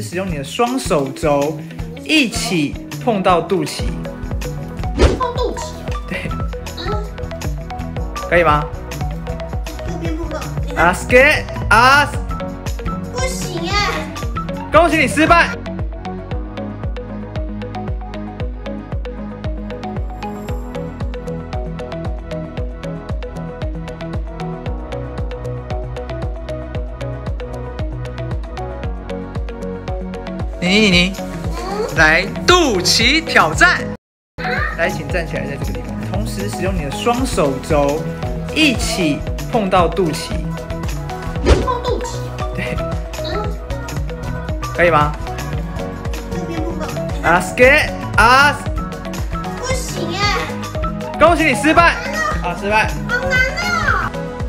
时使用你的双手肘一起碰到肚脐。 碰肚脐？ 对。可以吗？ 右边碰到。 Ask ask。 不行哎！ 恭喜你失败。你来肚脐挑战，来，请站起来，在这个地方，同时使用你的双手肘一起碰到肚脐。 碰肚脐？ 对。可以吗？ 右边碰到。 Ask ask。 不行哎！ 恭喜你失败。好，失败。 好难啊！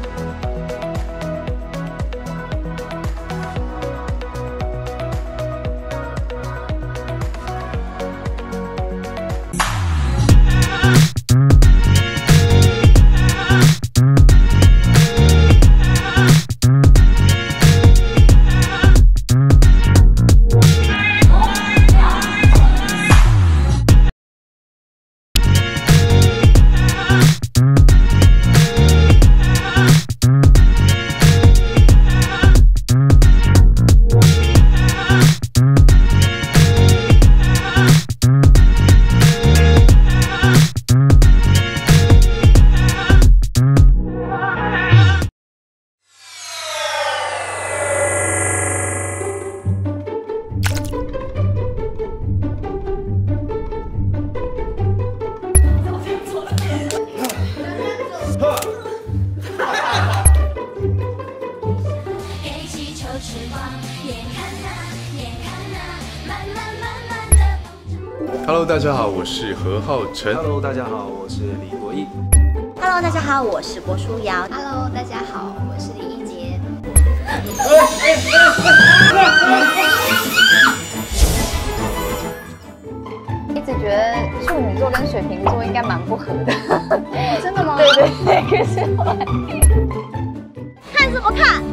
Hello， 大家好，我是何浩晨。 Hello， 大家好，我是李国毅。 Hello， 大家好，我是郭书瑶。 Hello， 大家好，我是李一杰。 一直觉得处女座跟水瓶座应该蛮不合的。 真的吗？ 对，可是后来看什么看？